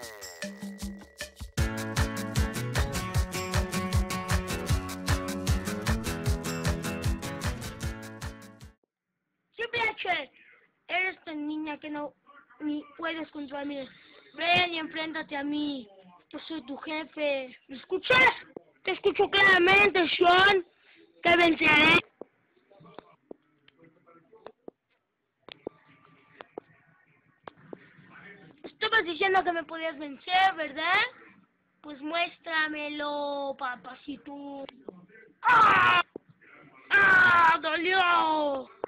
Triple H, eres tan niña que no ni puedes controlarme. Ven y enfréntate a mí. Yo soy tu jefe. ¿Me escuchas? Te escucho claramente, Sean. Te venceré. Estabas diciendo que me podías vencer, ¿verdad? Pues muéstramelo, papacito. ¡Ah! ¡Ah! ¡Dolió!